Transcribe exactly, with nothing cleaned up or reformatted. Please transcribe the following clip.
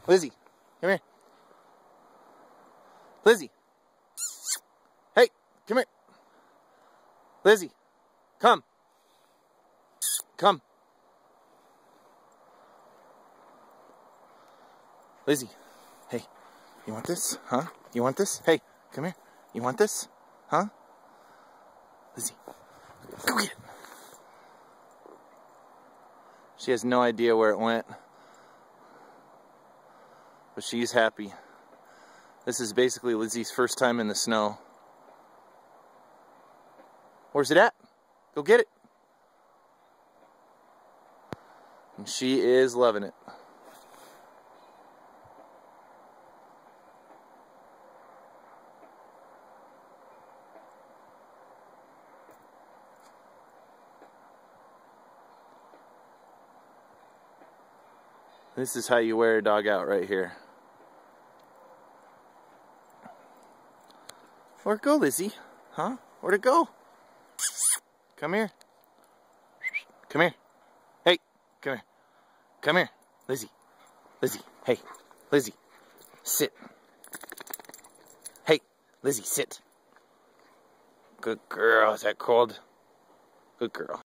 Lizzy, come here. Lizzy. Hey, come here. Lizzy, come. Come. Lizzy, hey, you want this? Huh? You want this? Hey, come here. You want this? Huh? Lizzy, go get it. She has no idea where it went, but she's happy. This is basically Lizzy's first time in the snow. Where's it at? Go get it. And she is loving it. This is how you wear a dog out right here. Where'd it go, Lizzy? Huh? Where'd it go? Come here. Come here. Hey, come here. Come here. Lizzy. Lizzy. Hey. Lizzy. Sit. Hey. Lizzy, sit. Good girl. Is that cold? Good girl.